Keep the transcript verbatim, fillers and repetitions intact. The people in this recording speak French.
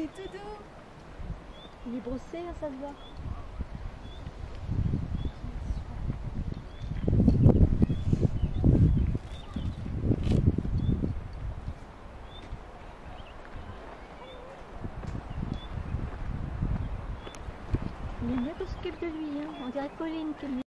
est tout doux. Il est brossé, hein, ça se voit. Il est mieux qu'on s'occupe de lui, hein. On dirait Pauline qui est mieux.